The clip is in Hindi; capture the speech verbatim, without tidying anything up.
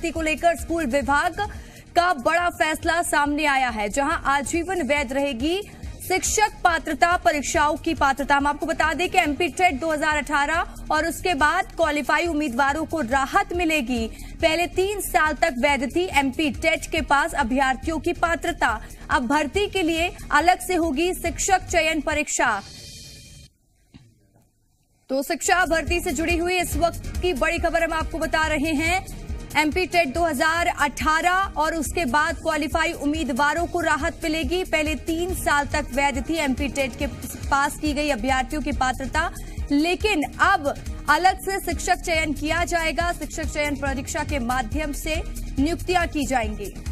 भर्ती को लेकर स्कूल विभाग का बड़ा फैसला सामने आया है, जहां आजीवन वैध रहेगी शिक्षक पात्रता परीक्षाओं की पात्रता। हम आपको बता दें कि एमपी टेट दो हज़ार अठारह और उसके बाद क्वालिफाई उम्मीदवारों को राहत मिलेगी। पहले तीन साल तक वैध थी एमपी टेट के पास अभ्यर्थियों की पात्रता, अब भर्ती के लिए अलग से होगी शिक्षक चयन परीक्षा। तो शिक्षा भर्ती से जुड़ी हुई इस वक्त की बड़ी खबर हम आपको बता रहे हैं। एमपी टेट दो हज़ार अठारह और उसके बाद क्वालिफाई उम्मीदवारों को राहत मिलेगी। पहले तीन साल तक वैध थी एमपी टेट के पास की गई अभ्यर्थियों की पात्रता, लेकिन अब अलग से शिक्षक चयन किया जाएगा। शिक्षक चयन परीक्षा के माध्यम से नियुक्तियां की जाएंगी।